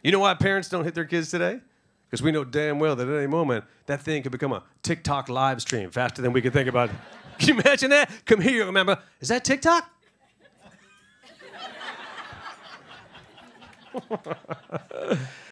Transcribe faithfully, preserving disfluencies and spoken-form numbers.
You know why parents don't hit their kids today? Because we know damn well that at any moment, that thing could become a TikTok live stream faster than we can think about it. Can you imagine that? Come here, remember. Is that TikTok?